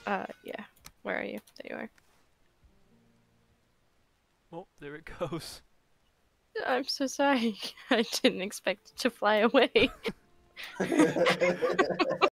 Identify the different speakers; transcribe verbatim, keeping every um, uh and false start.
Speaker 1: Uh, yeah. Where are you? There you are.
Speaker 2: Oh, there it goes.
Speaker 1: I'm so sorry. I didn't expect it to fly away.